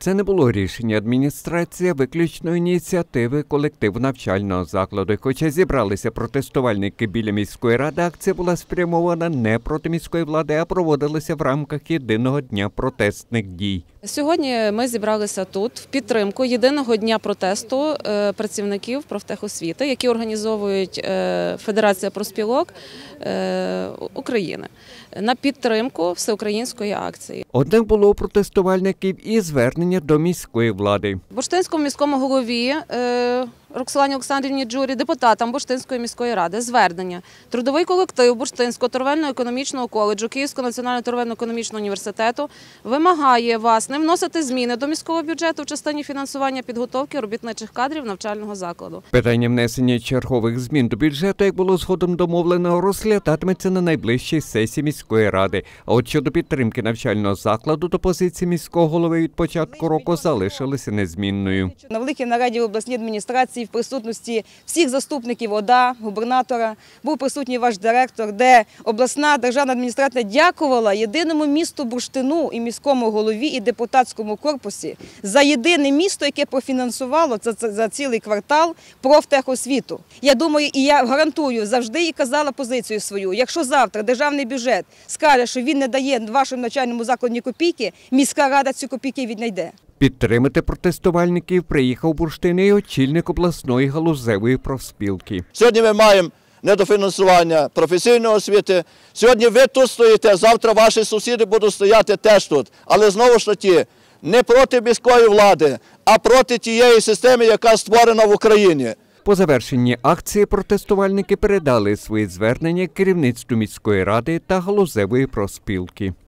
Це не було рішення адміністрації, а виключно ініціативи колективу навчального закладу. Хоча зібралися протестувальники біля міської ради, акція була спрямована не проти міської влади, а проводилася в рамках єдиного дня протестних дій. Сьогодні ми зібралися тут в підтримку єдиного дня протесту працівників профтехосвіти, які організовують Федерація профспілок України, на підтримку всеукраїнської акції. Однак було у протестувальників і звернення до міської влади. Бурштинському міському голові Роксолані Олександрівні Джурі, депутатам Бурштинської міської ради, звернення. Трудовий колектив Бурштинського торговельно-економічного коледжу Київського національного торговельно-економічного університету вимагає вас не вносити зміни до міського бюджету в частині фінансування підготовки робітничих кадрів навчального закладу. Питання внесення чергових змін до бюджету, як було згодом домовлено, розглядатиметься на найближчій сесії міської ради. А от щодо підтримки навчального закладу, то позиції міського голови від початку року залишилися незмінною. На великій нараді в обласній адміністрації в присутності всіх заступників ОДА, губернатора, був присутній ваш директор, де обласна державна адміністрація дякувала єдиному місту Бурштину і міському голові, і депутатському корпусі за єдине місто, яке профінансувало за цілий квартал профтехосвіту. Я думаю, і я гарантую, завжди і казала позицію свою, якщо завтра державний бюджет скаже, що він не дає вашому навчальному закладу ні копійки, міська рада ці копійки віднайде. Підтримати протестувальників приїхав у Бурштин і очільник обласної галузевої профспілки. Сьогодні ми маємо недофінансування професійної освіти. Сьогодні ви тут стоїте, завтра ваші сусіди будуть стояти теж тут. Але знову ж таки, не проти міської влади, а проти тієї системи, яка створена в Україні. По завершенні акції протестувальники передали свої звернення керівництву міської ради та галузевої профспілки.